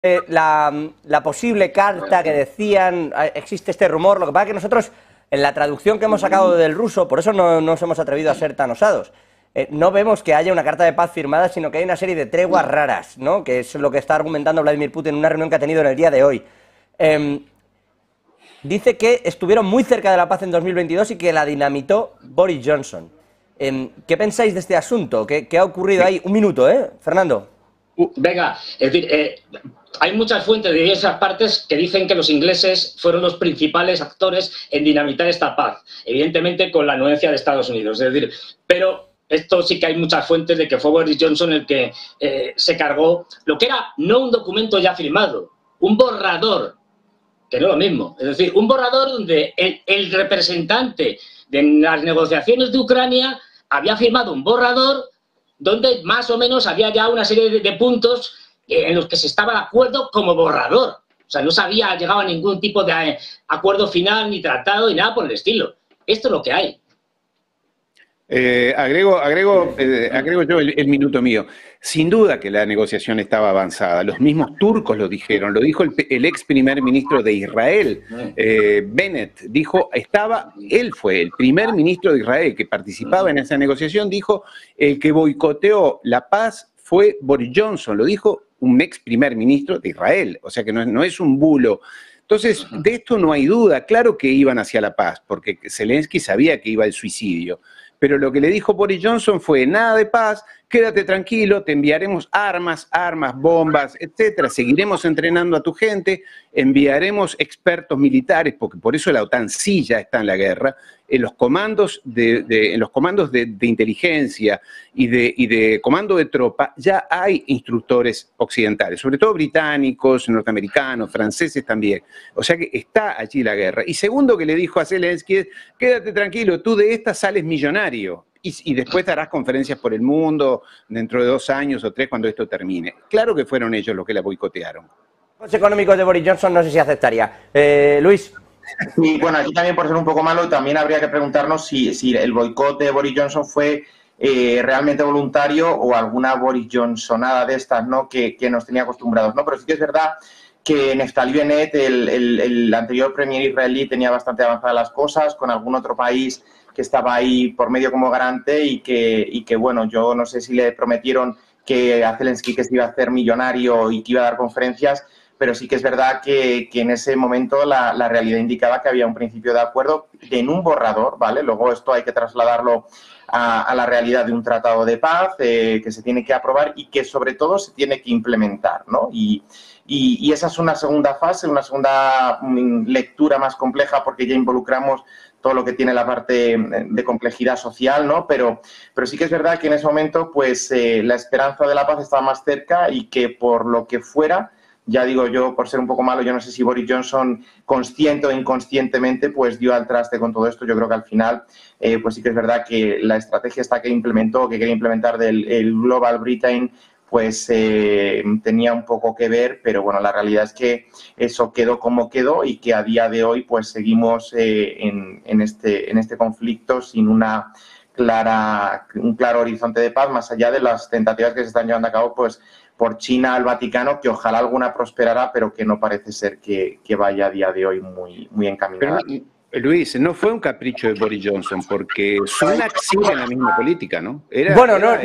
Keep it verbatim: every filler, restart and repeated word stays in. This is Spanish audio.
eh, la, la posible carta que decían, existe este rumor, lo que pasa es que nosotros, en la traducción que hemos sacado del ruso, por eso no nos hemos atrevido a ser tan osados, eh, no vemos que haya una carta de paz firmada, sino que hay una serie de treguas raras, ¿no? Que es lo que está argumentando Vladimir Putin en una reunión que ha tenido en el día de hoy. Eh, dice que estuvieron muy cerca de la paz en dos mil veintidós y que la dinamitó Boris Johnson. Eh, ¿Qué pensáis de este asunto? ¿Qué, qué ha ocurrido ahí? Un minuto, ¿eh, Fernando? Uh, venga, es decir, eh, hay muchas fuentes de diversas partes que dicen que los ingleses fueron los principales actores en dinamitar esta paz, evidentemente con la anuencia de Estados Unidos, es decir, pero esto sí que hay muchas fuentes de que fue Boris Johnson el que eh, se cargó lo que era no un documento ya firmado, un borrador, que no es lo mismo, es decir, un borrador donde el, el representante de las negociaciones de Ucrania había firmado un borrador donde más o menos había ya una serie de, de puntos en los que se estaba de acuerdo como borrador. O sea, no se había llegado a ningún tipo de acuerdo final, ni tratado, ni nada por el estilo. Esto es lo que hay. Eh, agrego, agrego, eh, agrego yo el, el minuto mío. Sin duda que la negociación estaba avanzada. Los mismos turcos lo dijeron. Lo dijo el, el ex primer ministro de Israel, eh, Bennett. Dijo, estaba, él fue el primer ministro de Israel que participaba en esa negociación. Dijo, el que boicoteó la paz fue Boris Johnson. Lo dijo un ex primer ministro de Israel. O sea que no, no es un bulo. Entonces, de esto no hay duda. Claro que iban hacia la paz, porque Zelensky sabía que iba al suicidio. Pero lo que le dijo Boris Johnson fue, nada de paz, quédate tranquilo, te enviaremos armas, armas, bombas, etcétera. Seguiremos entrenando a tu gente, enviaremos expertos militares, porque por eso la OTAN sí ya está en la guerra, en los comandos de, de, en los comandos de, de inteligencia y de, y de comando de tropa ya hay instructores occidentales, sobre todo británicos, norteamericanos, franceses también. O sea que está allí la guerra. Y segundo que le dijo a Zelensky, quédate tranquilo, tú de esta sales millonario. Y, y después darás conferencias por el mundo dentro de dos años o tres cuando esto termine. Claro que fueron ellos los que la boicotearon. Los económicos de Boris Johnson no sé si aceptaría. Eh, Luis. Sí, bueno, aquí también por ser un poco malo, también habría que preguntarnos si, si el boicot de Boris Johnson fue eh, realmente voluntario o alguna Boris Johnsonada de estas, ¿no? Que, que nos tenía acostumbrados, ¿no? Pero sí que es verdad que Naftali Bennett, el, el, el anterior premier israelí, tenía bastante avanzadas las cosas, con algún otro país que estaba ahí por medio como garante y que, y que, bueno, yo no sé si le prometieron que a Zelensky que se iba a hacer millonario y que iba a dar conferencias, pero sí que es verdad que, que en ese momento la, la realidad indicaba que había un principio de acuerdo en un borrador, ¿vale? Luego esto hay que trasladarlo a, a la realidad de un tratado de paz eh, que se tiene que aprobar y que sobre todo se tiene que implementar, ¿no? Y, y, y esa es una segunda fase, una segunda lectura más compleja porque ya involucramos todo lo que tiene la parte de complejidad social, ¿no? Pero, pero sí que es verdad que en ese momento, pues, eh, la esperanza de la paz estaba más cerca y que por lo que fuera, ya digo yo, por ser un poco malo, yo no sé si Boris Johnson, consciente o inconscientemente, pues dio al traste con todo esto. Yo creo que al final, eh, pues sí que es verdad que la estrategia esta que implementó, que quería implementar del el Global Britain, pues eh, tenía un poco que ver, pero bueno, la realidad es que eso quedó como quedó y que a día de hoy pues seguimos eh, en, en, este, en este conflicto sin una clara, un claro horizonte de paz, más allá de las tentativas que se están llevando a cabo pues por China al Vaticano, que ojalá alguna prosperará, pero que no parece ser que, que vaya a día de hoy muy, muy encaminada. Pero, Luis, no fue un capricho de Boris Johnson, porque Sunak sigue en la misma política, ¿no? Era, bueno, era, no...